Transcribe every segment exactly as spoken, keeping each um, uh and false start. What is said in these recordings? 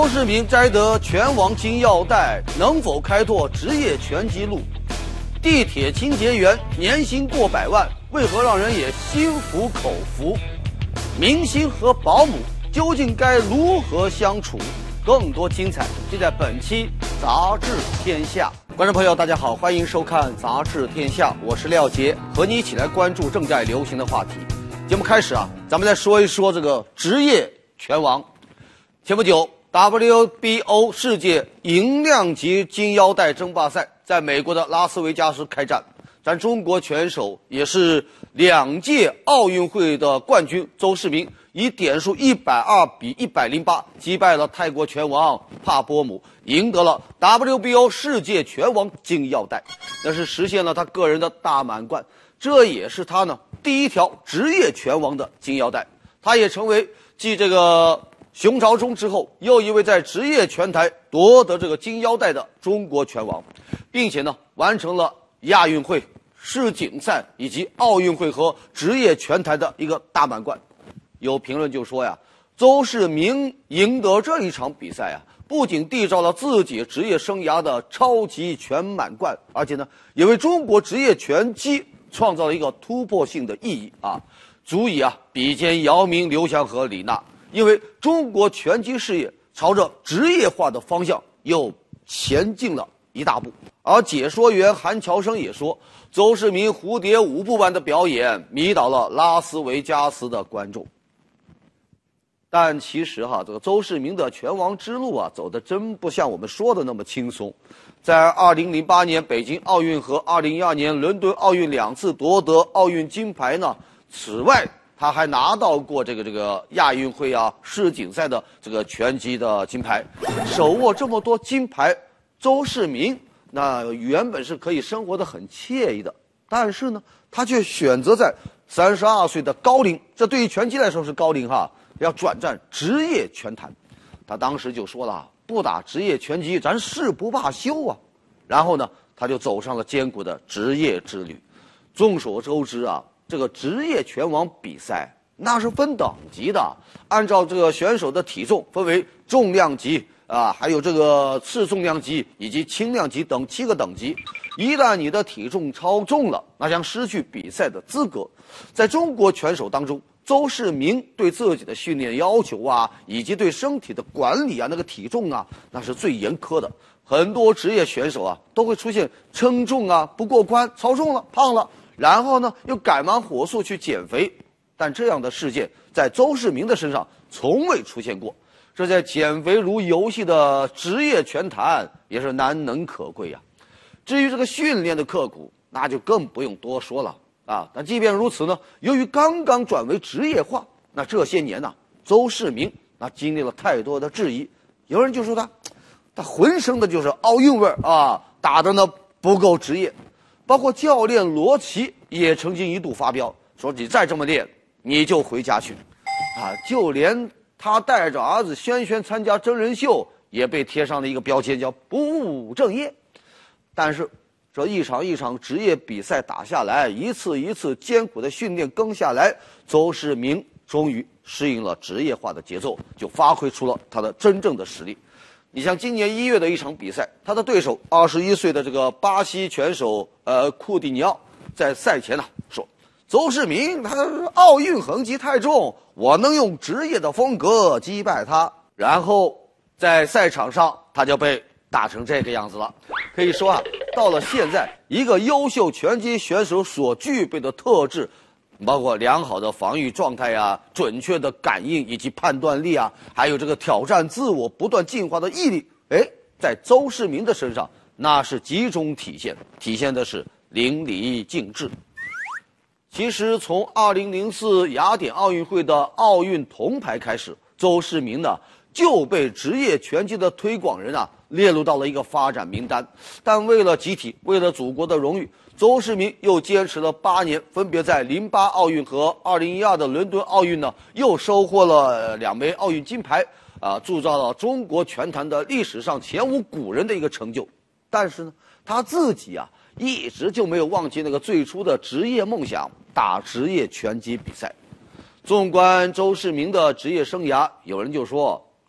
周世明摘得拳王金腰带，能否开拓职业拳击路？地铁清洁员年薪过百万，为何让人也心服口服？明星和保姆究竟该如何相处？更多精彩就在本期《杂志天下》。观众朋友，大家好，欢迎收看《杂志天下》，我是廖杰，和你一起来关注正在流行的话题。节目开始啊，咱们再说一说这个职业拳王。前不久 W B O 世界银量级金腰带争霸赛在美国的拉斯维加斯开战，咱中国拳手也是两届奥运会的冠军周世明，以点数一百二比一百零八击败了泰国拳王帕波姆，赢得了 W B O 世界拳王金腰带，那是实现了他个人的大满贯，这也是他呢第一条职业拳王的金腰带。他也成为继这个熊朝忠之后又一位在职业拳台夺得这个金腰带的中国拳王，并且呢完成了亚运会、世锦赛以及奥运会和职业拳台的一个大满贯。有评论就说呀，周世明赢得这一场比赛啊，不仅缔造了自己职业生涯的超级全满贯，而且呢也为中国职业拳击创造了一个突破性的意义啊，足以啊比肩姚明、刘翔和李娜。因为中国拳击事业朝着职业化的方向又前进了一大步。而解说员韩乔生也说，周世明蝴蝶舞步般的表演迷倒了拉斯维加斯的观众。但其实哈，这个周世明的拳王之路啊，走得真不像我们说的那么轻松。在二零零八年北京奥运和二零一二年伦敦奥运两次夺得奥运金牌呢，此外他还拿到过这个这个亚运会啊、世锦赛的这个拳击的金牌，手握这么多金牌，周世明那原本是可以生活得很惬意的，但是呢，他却选择在三十二岁的高龄，这对于拳击来说是高龄哈，要转战职业拳坛。他当时就说了，不打职业拳击，咱誓不罢休啊。然后呢，他就走上了艰苦的职业之旅。众所周知啊，这个职业拳王比赛那是分等级的，按照这个选手的体重分为重量级啊，还有这个次重量级以及轻量级等七个等级。一旦你的体重超重了，那将失去比赛的资格。在中国拳手当中，周世明对自己的训练要求啊，以及对身体的管理啊，那个体重啊，那是最严苛的。很多职业选手啊，都会出现称重啊不过关、超重了、胖了，然后呢又赶忙火速去减肥。但这样的事件在周世明的身上从未出现过，这在减肥如游戏的职业拳坛也是难能可贵呀、啊。至于这个训练的刻苦，那就更不用多说了啊。但即便如此呢，由于刚刚转为职业化，那这些年呢、啊，周世明那经历了太多的质疑。有人就说他，他浑身的就是奥运味儿啊，打的呢不够职业。包括教练罗齐也曾经一度发飙，说你再这么练，你就回家去。啊，就连他带着儿子轩轩参加真人秀，也被贴上了一个标签，叫不务正业。但是这一场一场职业比赛打下来，一次一次艰苦的训练更下来，周世明终于适应了职业化的节奏，就发挥出了他的真正的实力。你像今年一月的一场比赛，他的对手二十一岁的这个巴西拳手呃库蒂尼奥，在赛前呢、啊、说，周世明他奥运痕迹太重，我能用职业的风格击败他。然后在赛场上他就被打成这个样子了。可以说啊，到了现在，一个优秀拳击选手所具备的特质，包括良好的防御状态啊、准确的感应以及判断力啊，还有这个挑战自我、不断进化的毅力，哎，在周世明的身上那是集中体现，体现的是淋漓尽致。其实从二零零四雅典奥运会的奥运铜牌开始，周世明呢就被职业拳击的推广人啊列入到了一个发展名单。但为了集体，为了祖国的荣誉，周世明又坚持了八年，分别在零八奥运和二零一二的伦敦奥运呢，又收获了两枚奥运金牌，啊，铸造了中国拳坛的历史上前无古人的一个成就。但是呢，他自己啊，一直就没有忘记那个最初的职业梦想，打职业拳击比赛。纵观周世明的职业生涯，有人就说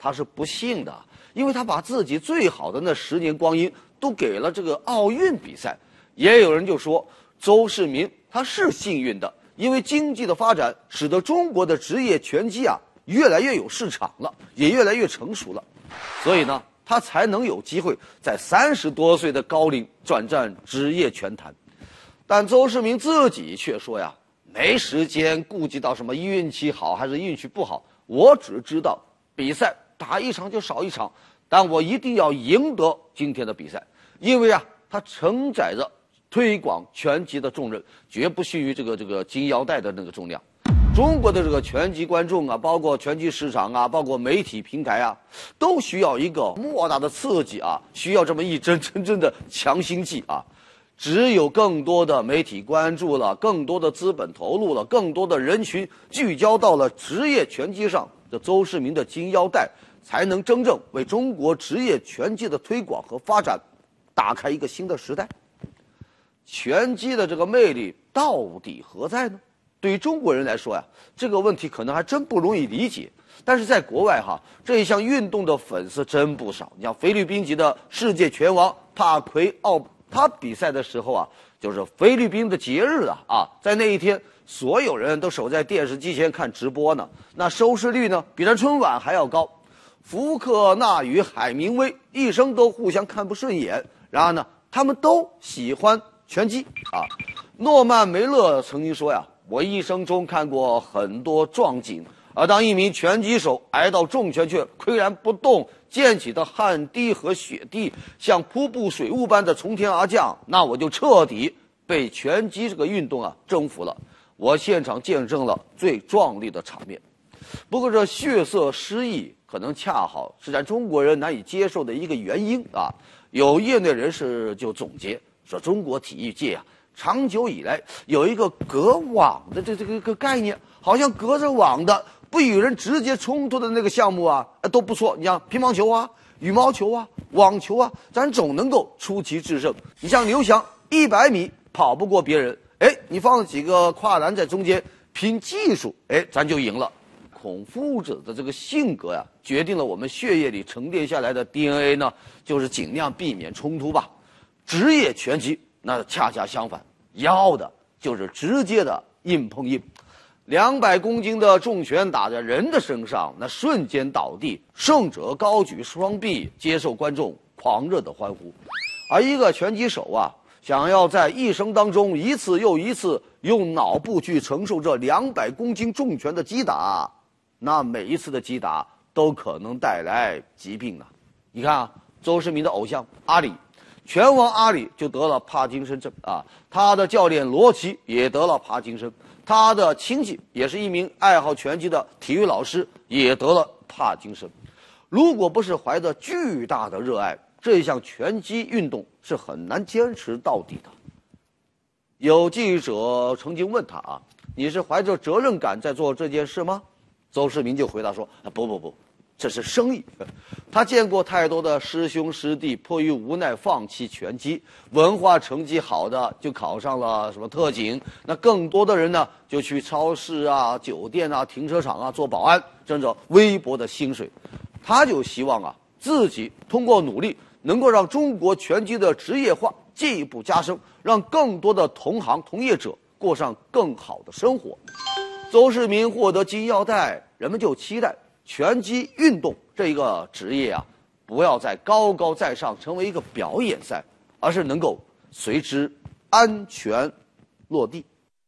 他是不幸的，因为他把自己最好的那十年光阴都给了这个奥运比赛。也有人就说，邹市明他是幸运的，因为经济的发展使得中国的职业拳击啊越来越有市场了，也越来越成熟了，所以呢，他才能有机会在三十多岁的高龄转战职业拳坛。但邹市明自己却说呀，没时间顾及到什么运气好还是运气不好，我只知道比赛打一场就少一场，但我一定要赢得今天的比赛，因为啊，他承载着推广拳击的重任，绝不逊于这个这个金腰带的那个重量。中国的这个拳击观众啊，包括拳击市场啊，包括媒体平台啊，都需要一个莫大的刺激啊，需要这么一针真正的强心剂啊。只有更多的媒体关注了，更多的资本投入了，更多的人群聚焦到了职业拳击上，这邹市明的金腰带才能真正为中国职业拳击的推广和发展打开一个新的时代。拳击的这个魅力到底何在呢？对于中国人来说呀，这个问题可能还真不容易理解。但是在国外哈，这一项运动的粉丝真不少。你像菲律宾籍的世界拳王帕奎奥，他比赛的时候啊，就是菲律宾的节日啊啊，在那一天，所有人都守在电视机前看直播呢，那收视率呢比咱春晚还要高。福克纳与海明威一生都互相看不顺眼，然而呢，他们都喜欢拳击啊。诺曼梅勒曾经说呀，我一生中看过很多壮景，而当一名拳击手挨到重拳却岿然不动，溅起的汗滴和血滴像瀑布水雾般的从天而降，那我就彻底被拳击这个运动啊征服了。我现场见证了最壮丽的场面。不过这血色诗意可能恰好是咱中国人难以接受的一个原因啊。有业内人士就总结说，中国体育界啊，长久以来有一个隔网的这这个个概念，好像隔着网的不与人直接冲突的那个项目啊，都不错。你像乒乓球啊、羽毛球啊、网球啊，咱总能够出奇制胜。你像刘翔一百米跑不过别人，哎，你放几个跨栏在中间拼技术，哎，咱就赢了。孔夫子的这个性格呀，决定了我们血液里沉淀下来的 D N A 呢，就是尽量避免冲突吧。职业拳击那恰恰相反，要的就是直接的硬碰硬。两百公斤的重拳打在人的身上，那瞬间倒地，胜者高举双臂，接受观众狂热的欢呼。而一个拳击手啊，想要在一生当中一次又一次用脑部去承受这两百公斤重拳的击打，那每一次的击打都可能带来疾病呢。你看啊，邹市明的偶像阿里，拳王阿里就得了帕金森症啊，他的教练罗奇也得了帕金森，他的亲戚也是一名爱好拳击的体育老师，也得了帕金森。如果不是怀着巨大的热爱，这一项拳击运动是很难坚持到底的。有记者曾经问他啊，你是怀着责任感在做这件事吗？邹市明就回答说，啊，不不不，这是生意。他见过太多的师兄师弟迫于无奈放弃拳击，文化成绩好的就考上了什么特警，那更多的人呢就去超市啊、酒店啊、停车场啊做保安，挣着微薄的薪水。他就希望啊，自己通过努力能够让中国拳击的职业化进一步加深，让更多的同行同业者过上更好的生活。邹市明获得金腰带，人们就期待拳击运动这一个职业啊，不要再高高在上成为一个表演赛，而是能够随之安全落地。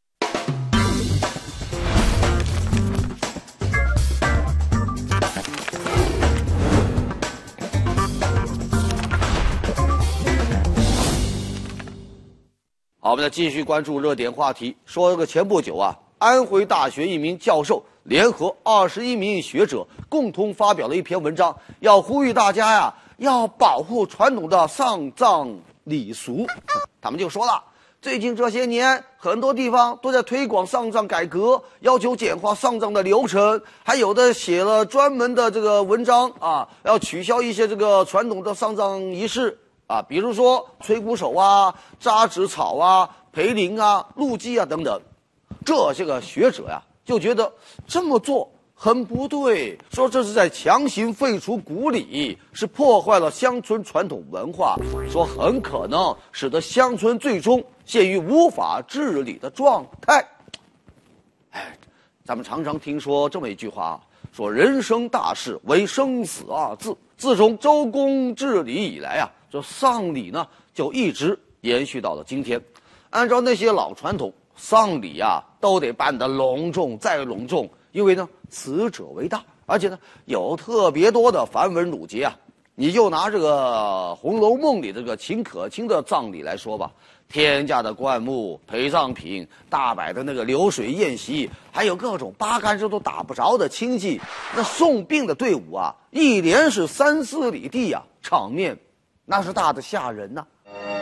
好，我们再继续关注热点话题。说这个前不久啊，安徽大学一名教授联合二十一名学者共同发表了一篇文章，要呼吁大家呀，要保护传统的丧葬礼俗。他们就说了，最近这些年很多地方都在推广丧葬改革，要求简化丧葬的流程，还有的写了专门的这个文章啊，要取消一些这个传统的丧葬仪式啊，比如说吹鼓手啊、扎纸草啊、培灵啊、路祭啊等等。这些个学者呀，就觉得这么做很不对，说这是在强行废除古礼，是破坏了乡村传统文化，说很可能使得乡村最终陷于无法治理的状态。哎，咱们常常听说这么一句话，说人生大事唯生死二字。自从周公治理以来啊，这丧礼呢就一直延续到了今天。按照那些老传统，丧礼啊都得办得隆重再隆重，因为呢死者为大，而且呢有特别多的繁文缛节啊。你就拿这个《红楼梦》里这个秦可卿的葬礼来说吧，天价的棺木、陪葬品、大摆的那个流水宴席，还有各种八竿子都打不着的亲戚，那送殡的队伍啊，一连是三四里地啊，场面那是大的吓人呐、啊。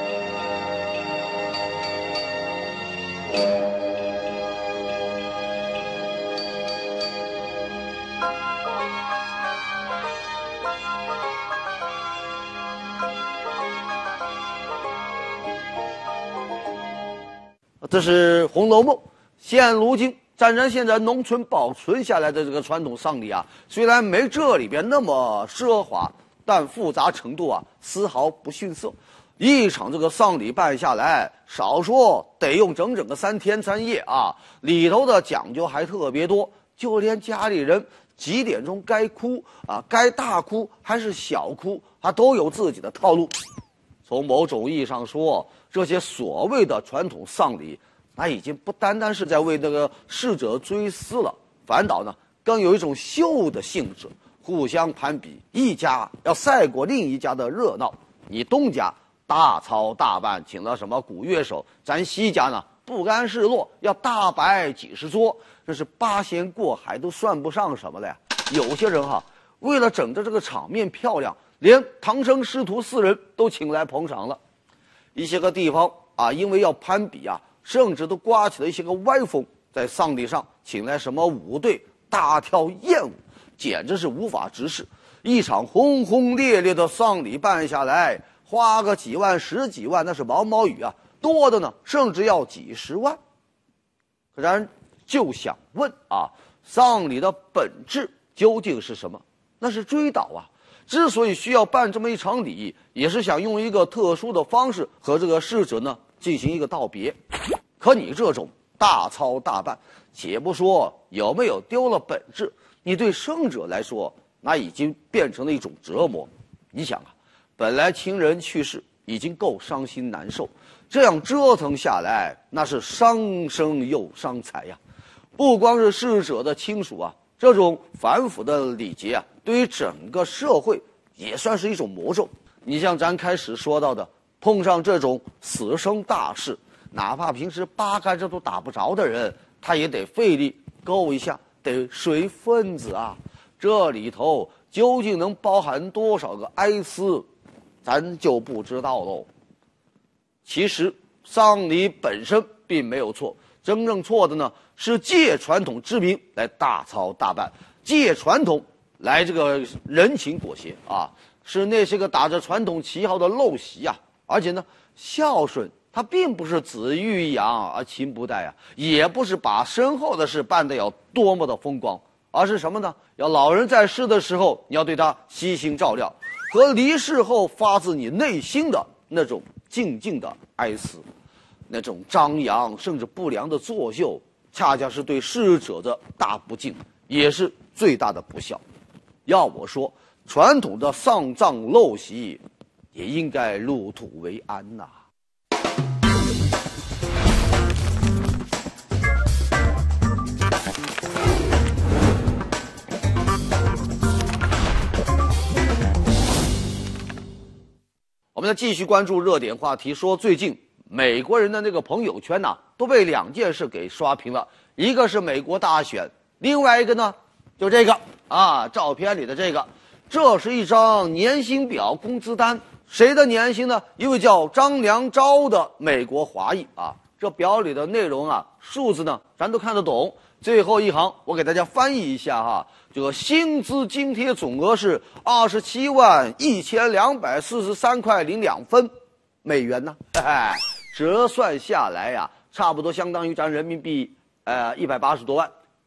这是《红楼梦》，现如今湛然现在农村保存下来的这个传统丧礼啊，虽然没这里边那么奢华，但复杂程度啊丝毫不逊色。一场这个丧礼办下来，少说得用整整个三天三夜啊，里头的讲究还特别多，就连家里人几点钟该哭啊，该大哭还是小哭，他都有自己的套路。从某种意义上说，这些所谓的传统丧礼，那已经不单单是在为那个逝者追思了，反倒呢更有一种秀的性质，互相攀比，一家要赛过另一家的热闹。你东家大操大办，请了什么古乐手，咱西家呢不甘示弱，要大摆几十桌，这是八仙过海都算不上什么了呀。有些人哈，为了整着这个场面漂亮，连唐僧师徒四人都请来捧场了。一些个地方啊，因为要攀比啊，甚至都刮起了一些个歪风，在丧礼上请来什么舞队大跳艳舞，简直是无法直视。一场轰轰烈烈的丧礼办下来，花个几万十几万那是毛毛雨啊，多的呢甚至要几十万。然而就想问啊，丧礼的本质究竟是什么？那是追悼啊。之所以需要办这么一场礼，也是想用一个特殊的方式和这个逝者呢进行一个道别。可你这种大操大办，且不说有没有丢了本质，你对生者来说，那已经变成了一种折磨。你想啊，本来亲人去世已经够伤心难受，这样折腾下来，那是伤身又伤财呀。不光是逝者的亲属啊，这种反腐的礼节啊，对于整个社会也算是一种魔咒。你像咱开始说到的，碰上这种死生大事，哪怕平时八竿子都打不着的人，他也得费力够一下，得随份子啊。这里头究竟能包含多少个哀思，咱就不知道喽。其实丧礼本身并没有错，真正错的呢是借传统之名来大操大办，借传统来这个人情裹挟啊，是那些个打着传统旗号的陋习啊。而且呢，孝顺它并不是子欲养而亲不待啊，也不是把身后的事办得有多么的风光，而是什么呢？要老人在世的时候，你要对他悉心照料，和离世后发自你内心的那种静静的哀思，那种张扬甚至不良的作秀，恰恰是对逝者的大不敬，也是最大的不孝。要我说，传统的丧葬陋习也应该入土为安呐、啊。我们再继续关注热点话题，说最近美国人的那个朋友圈呐、啊，都被两件事给刷屏了，一个是美国大选，另外一个呢，就这个啊，照片里的这个，这是一张年薪表、工资单，谁的年薪呢？一位叫张良钊的美国华裔啊，这表里的内容啊，数字呢，咱都看得懂。最后一行我给大家翻译一下哈，这个薪资津贴总额是二十七万一千两百四十三块零两分美元呢，嘿嘿，折算下来呀、啊，差不多相当于咱人民币呃一百八十多万。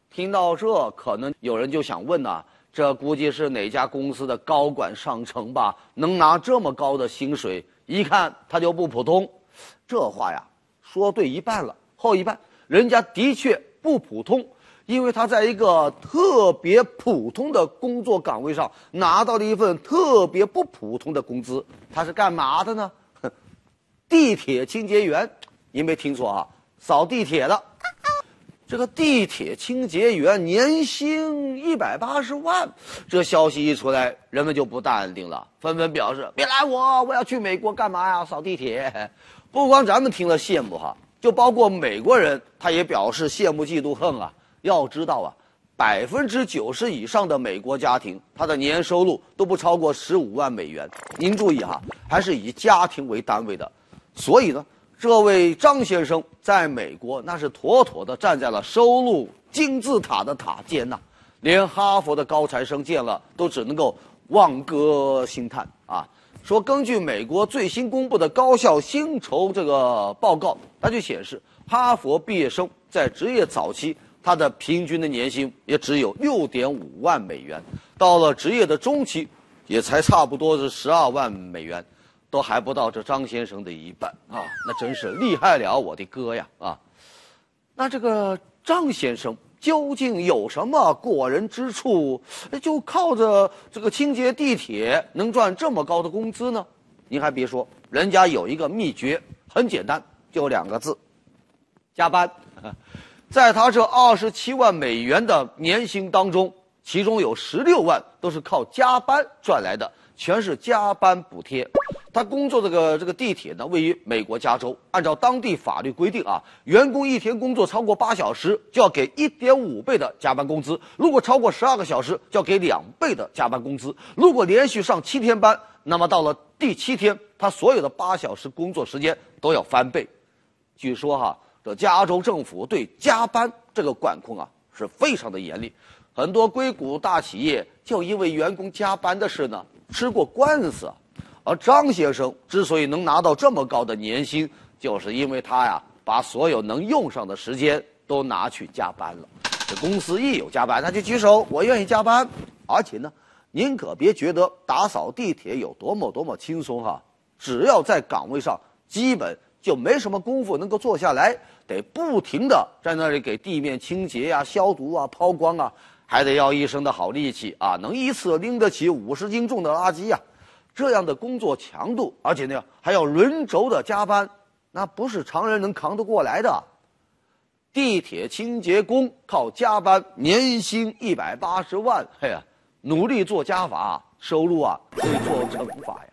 听到这，可能有人就想问呐、啊，这估计是哪家公司的高管上层吧，能拿这么高的薪水，一看他就不普通。这话呀，说对一半了，后一半人家的确不普通，因为他在一个特别普通的工作岗位上拿到了一份特别不普通的工资。他是干嘛的呢？地铁清洁员，您没听错啊，扫地铁的。这个地铁清洁员年薪一百八十万，这消息一出来，人们就不淡定了，纷纷表示别拦我，我要去美国干嘛呀？扫地铁。不光咱们听了羡慕哈，就包括美国人，他也表示羡慕嫉妒恨啊。要知道啊，百分之九十以上的美国家庭，他的年收入都不超过十五万美元。您注意哈，还是以家庭为单位的。所以呢，这位张先生在美国那是妥妥的站在了收入金字塔的塔尖呐、啊，连哈佛的高材生见了都只能够望歌兴叹啊。说根据美国最新公布的高校薪酬这个报告，它就显示哈佛毕业生在职业早期，他的平均的年薪也只有六点五万美元，到了职业的中期，也才差不多是十二万美元。都还不到这张先生的一半啊，那真是厉害了我的哥呀啊！那这个张先生究竟有什么过人之处，就靠着这个清洁地铁能赚这么高的工资呢？您还别说，人家有一个秘诀，很简单，就两个字：加班。在他这二十七万美元的年薪当中，其中有十六万都是靠加班赚来的，全是加班补贴。他工作这个这个地铁呢，位于美国加州。按照当地法律规定啊，员工一天工作超过八小时，就要给一点五倍的加班工资；如果超过十二个小时，就要给两倍的加班工资。如果连续上七天班，那么到了第七天，他所有的八小时工作时间都要翻倍。据说哈，这加州政府对加班这个管控啊是非常的严厉，很多硅谷大企业就因为员工加班的事呢吃过官司。而张先生之所以能拿到这么高的年薪，就是因为他呀把所有能用上的时间都拿去加班了。这公司一有加班，他就举手，我愿意加班。而且呢，您可别觉得打扫地铁有多么多么轻松哈，只要在岗位上，基本就没什么功夫能够坐下来，得不停的在那里给地面清洁呀、消毒啊、抛光啊，还得要一身的好力气啊，能一次拎得起五十斤重的垃圾呀。这样的工作强度，而且呢还要轮轴的加班，那不是常人能扛得过来的。地铁清洁工靠加班，年薪一百八十万，嘿呀，努力做加法，收入啊可以做乘法呀。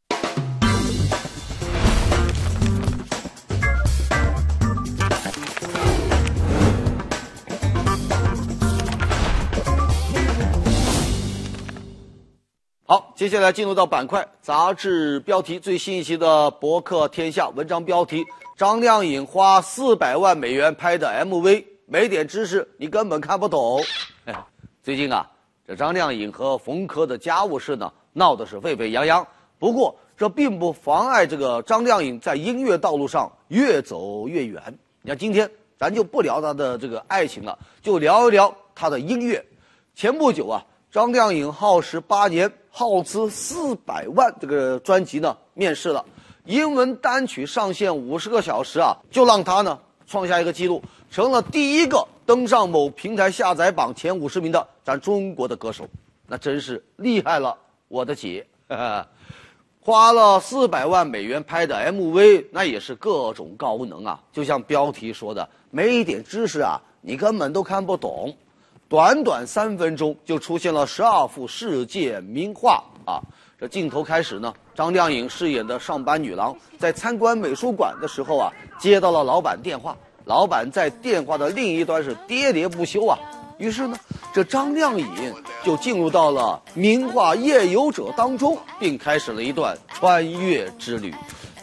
好，接下来进入到板块杂志标题，最新一期的博客天下文章标题：张靓颖花四百万美元拍的 M V， 没点知识你根本看不懂。哎，最近啊，这张靓颖和冯轲的家务事呢闹得是沸沸扬扬。不过这并不妨碍这个张靓颖在音乐道路上越走越远。你看今天咱就不聊她的这个爱情了，就聊一聊她的音乐。前不久啊，张靓颖耗时八年，耗资四百万，这个专辑呢面世了。英文单曲上线五十个小时啊，就让他呢创下一个记录，成了第一个登上某平台下载榜前五十名的咱中国的歌手。那真是厉害了，我的姐！呵呵，花了四百万美元拍的 M V， 那也是各种高能啊！就像标题说的，没一点知识啊，你根本都看不懂。短短三分钟就出现了十二幅世界名画啊！这镜头开始呢，张靓颖饰演的上班女郎在参观美术馆的时候啊，接到了老板电话，老板在电话的另一端是喋喋不休啊。于是呢，这张靓颖就进入到了名画夜游者当中，并开始了一段穿越之旅。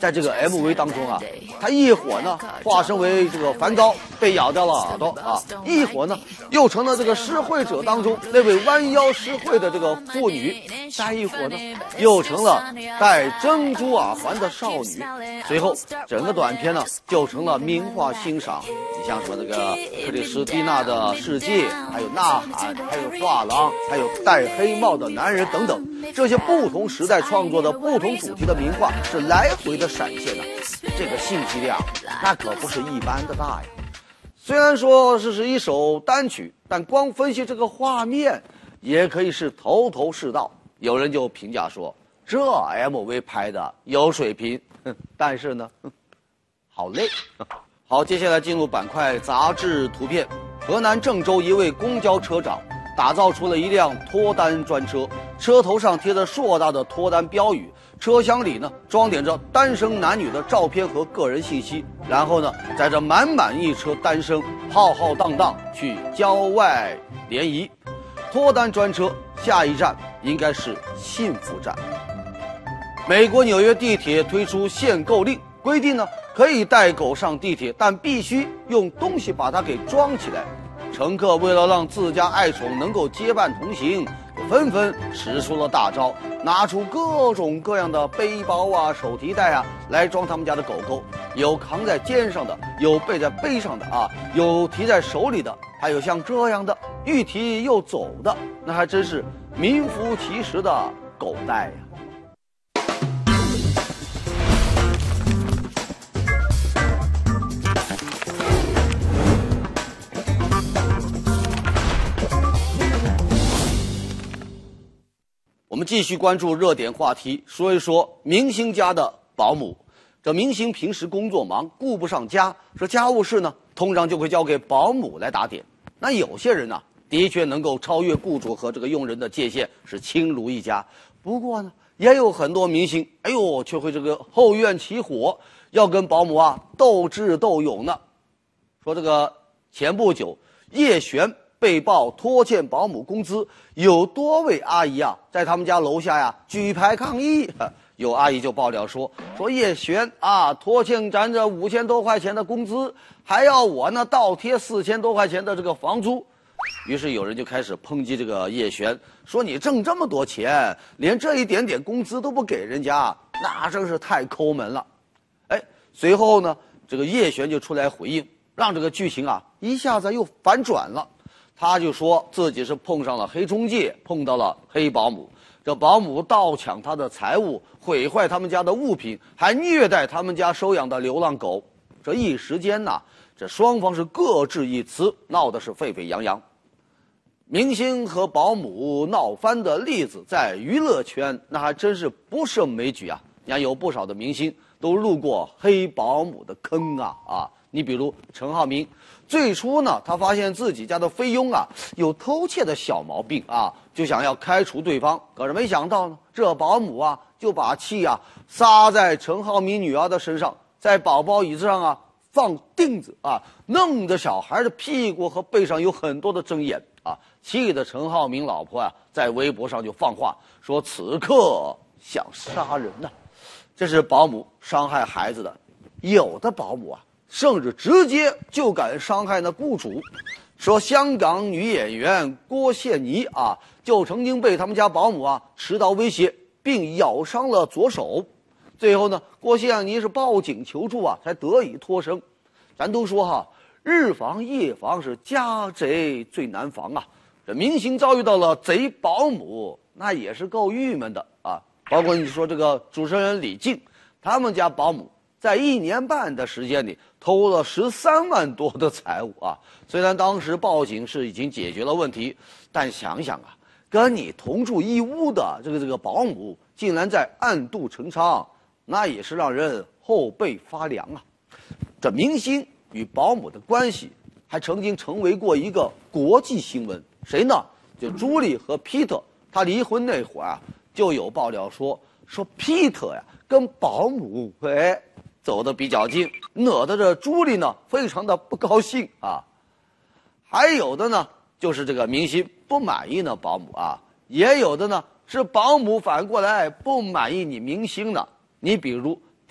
在这个 M V 当中啊，他一会儿呢化身为这个梵高被咬掉了耳朵啊，一会儿呢又成了这个施惠者当中那位弯腰施惠的这个妇女，再一会儿呢又成了戴珍珠耳环的少女。随后整个短片呢就成了名画欣赏，你像什么这个克里斯蒂娜的世界，还有呐喊，还有画廊，还有戴黑帽的男人等等，这些不同时代创作的不同主题的名画是来回的闪现的，这个信息量那可不是一般的大呀。虽然说这是一首单曲，但光分析这个画面也可以是头头是道。有人就评价说，这 M V 拍的有水平，但是呢好累。好，接下来进入板块杂志图片。河南郑州一位公交车长打造出了一辆脱单专车，车头上贴着硕大的脱单标语，车厢里呢装点着单身男女的照片和个人信息，然后呢载着满满一车单身浩浩荡荡去郊外联谊。脱单专车下一站应该是幸福站。美国纽约地铁推出限购令，规定呢可以带狗上地铁，但必须用东西把它给装起来。乘客为了让自家爱宠能够结伴同行，纷纷使出了大招，拿出各种各样的背包啊、手提袋啊来装他们家的狗狗，有扛在肩上的，有背在背上的啊，有提在手里的，还有像这样的欲提又走的，那还真是名副其实的狗带呀。我们继续关注热点话题，说一说明星家的保姆。这明星平时工作忙，顾不上家，这家务事呢，通常就会交给保姆来打点。那有些人呢，的确能够超越雇主和这个佣人的界限，是亲如一家。不过呢，也有很多明星，哎呦，却会这个后院起火，要跟保姆啊斗智斗勇呢。说这个前不久，叶璇被曝拖欠保姆工资，有多位阿姨啊在他们家楼下呀举牌抗议。有阿姨就爆料说，说叶璇啊拖欠咱这五千多块钱的工资，还要我呢倒贴四千多块钱的这个房租。于是有人就开始抨击这个叶璇，说你挣这么多钱，连这一点点工资都不给人家，那真是太抠门了。哎，随后呢，这个叶璇就出来回应，让这个剧情啊一下子又反转了。他就说自己是碰上了黑中介，碰到了黑保姆，这保姆盗抢他的财物，毁坏他们家的物品，还虐待他们家收养的流浪狗。这一时间呢，这双方是各执一词，闹得是沸沸扬扬。明星和保姆闹翻的例子在娱乐圈那还真是不胜枚举啊！你看有不少的明星都入过黑保姆的坑啊啊！你比如陈浩民，最初呢，他发现自己家的菲佣啊有偷窃的小毛病啊，就想要开除对方。可是没想到呢，这保姆啊就把气啊撒在陈浩民女儿的身上，在宝宝椅子上啊放钉子啊，弄得小孩的屁股和背上有很多的针眼啊，气得陈浩民老婆啊在微博上就放话说此刻想杀人呐、啊。这是保姆伤害孩子的，有的保姆啊甚至直接就敢伤害那雇主。说香港女演员郭羡妮啊，就曾经被他们家保姆啊持刀威胁，并咬伤了左手。最后呢，郭羡妮是报警求助啊，才得以脱身。咱都说哈，日防夜防是家贼最难防啊。这明星遭遇到了贼保姆，那也是够郁闷的啊。包括你说这个主持人李静，他们家保姆在一年半的时间里偷了十三万多的财物啊！虽然当时报警是已经解决了问题，但想想啊，跟你同住一屋的这个这个保姆竟然在暗度陈仓，那也是让人后背发凉啊！这明星与保姆的关系还曾经成为过一个国际新闻，谁呢？就朱莉和 Peter， 他离婚那会儿啊，就有爆料说说 Peter 呀跟保姆哎。走得比较近，惹得这朱莉呢非常的不高兴啊。还有的呢，就是这个明星不满意呢保姆啊，也有的呢是保姆反过来不满意你明星呢。你比如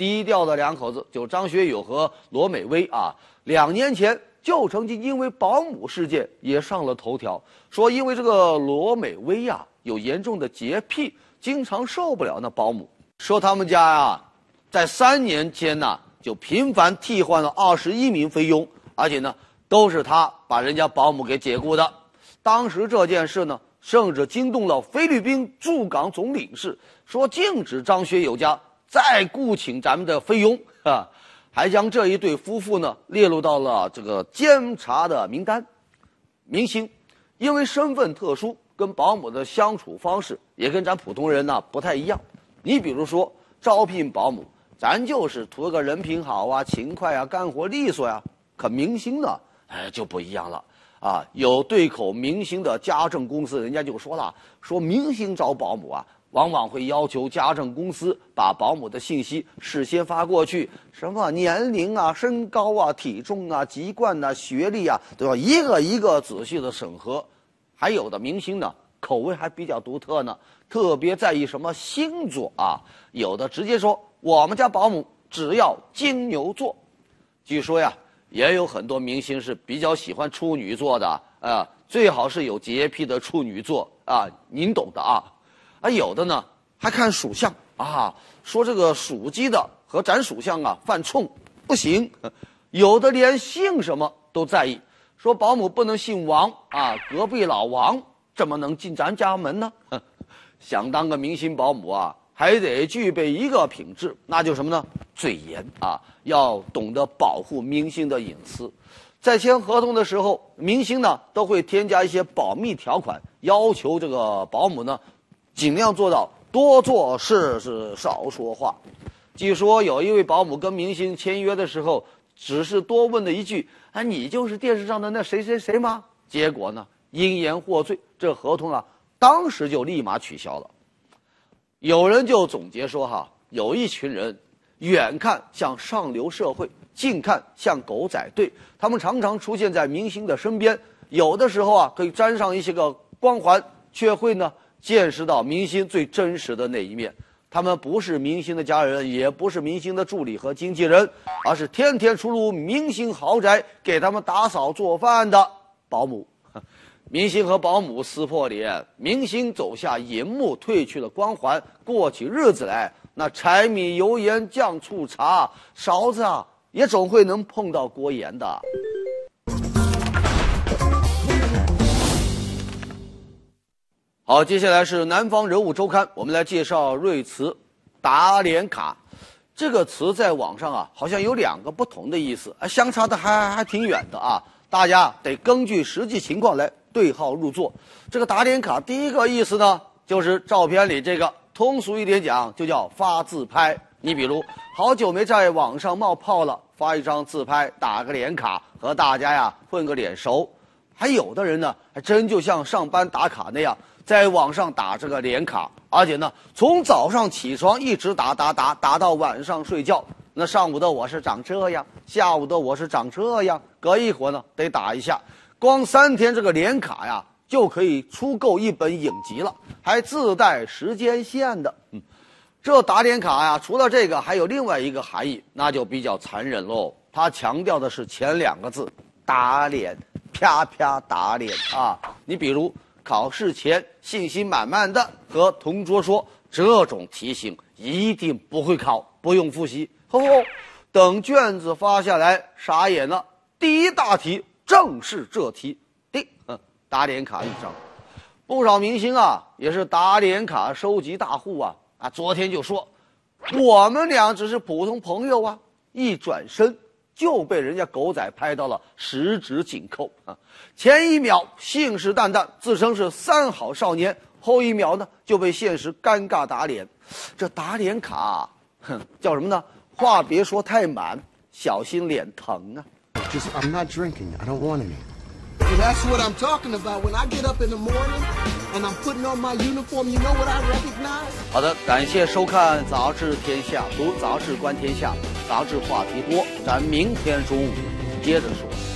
低调的两口子，就张学友和罗美薇啊，两年前就曾经因为保姆事件也上了头条，说因为这个罗美薇呀、啊、有严重的洁癖，经常受不了那保姆，说他们家呀、啊、在三年间呢、啊、就频繁替换了二十一名菲佣，而且呢都是他把人家保姆给解雇的。当时这件事呢，甚至惊动了菲律宾驻港总领事，说禁止张学友家再雇请咱们的菲佣啊，还将这一对夫妇呢列入到了这个监察的名单。明星因为身份特殊，跟保姆的相处方式也跟咱普通人呢不太一样。你比如说招聘保姆，咱就是图个人品好啊、勤快啊、干活利索呀、啊。可明星呢，哎就不一样了。啊，有对口明星的家政公司，人家就说了，说明星找保姆啊，往往会要求家政公司把保姆的信息事先发过去，什么年龄啊、身高啊、体重啊、籍贯啊、学历啊，都要一个一个仔细的审核。还有的明星呢，口味还比较独特呢，特别在意什么星座啊，有的直接说我们家保姆只要金牛座。据说呀，也有很多明星是比较喜欢处女座的啊、呃，最好是有洁癖的处女座啊，您懂的啊。啊，有的呢还看属相啊，说这个属鸡的和咱属相啊犯冲不行。有的连姓什么都在意，说保姆不能姓王啊，隔壁老王怎么能进咱家门呢？想当个明星保姆啊，还得具备一个品质，那就是什么呢？嘴严啊，要懂得保护明星的隐私。在签合同的时候，明星呢都会添加一些保密条款，要求这个保姆呢尽量做到多做事是少说话。据说有一位保姆跟明星签约的时候，只是多问了一句：“啊，你就是电视上的那谁谁谁吗？”结果呢，因言获罪，这合同啊，当时就立马取消了。有人就总结说哈，有一群人远看像上流社会，近看像狗仔队，他们常常出现在明星的身边，有的时候啊可以沾上一些个光环，却会呢见识到明星最真实的那一面。他们不是明星的家人，也不是明星的助理和经纪人，而是天天出入明星豪宅给他们打扫做饭的保姆。明星和保姆撕破脸，明星走下荧幕，褪去了光环，过起日子来，那柴米油盐酱醋茶，勺子啊也总会能碰到锅沿的。好，接下来是南方人物周刊，我们来介绍瑞慈打脸卡。这个词在网上啊，好像有两个不同的意思，啊，相差的还还挺远的啊。大家得根据实际情况来对号入座。这个打脸卡第一个意思呢，就是照片里这个，通俗一点讲就叫发自拍。你比如好久没在网上冒泡了，发一张自拍，打个脸卡，和大家呀混个脸熟。还有的人呢，还真就像上班打卡那样，在网上打这个脸卡，而且呢，从早上起床一直打打打打到晚上睡觉。那上午的我是长这样，下午的我是长这样，隔一会儿呢得打一下。光三天这个脸卡呀，就可以出购一本影集了，还自带时间线的。嗯，这打脸卡呀，除了这个，还有另外一个含义，那就比较残忍喽。它强调的是前两个字，打脸，啪啪打脸啊！你比如考试前信心满满的和同桌说，这种题型一定不会考，不用复习。吼吼，等卷子发下来，傻眼了，第一大题正是这题，叮，打脸卡一张。不少明星啊，也是打脸卡收集大户啊啊！昨天就说，我们俩只是普通朋友啊，一转身就被人家狗仔拍到了十指紧扣啊！前一秒信誓旦旦自称是三好少年，后一秒呢就被现实尴尬打脸。这打脸卡，哼，叫什么呢？话别说太满，小心脸疼啊。 Just, I'm not drinking. I don't want any. Well, that's what I'm talking about. When I get up in the morning and I'm putting on my uniform, you know what I recognize? 好的，感谢收看《杂志天下》，读杂志观天下，杂志话题多，咱明天中午接着说。